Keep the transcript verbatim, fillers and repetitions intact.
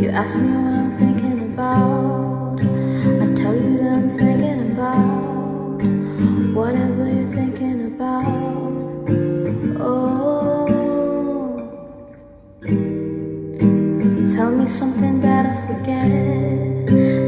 ask me what I'm thinking about, I tell you that I'm thinking about whatever you're thinking about. Oh, tell me something that I forget.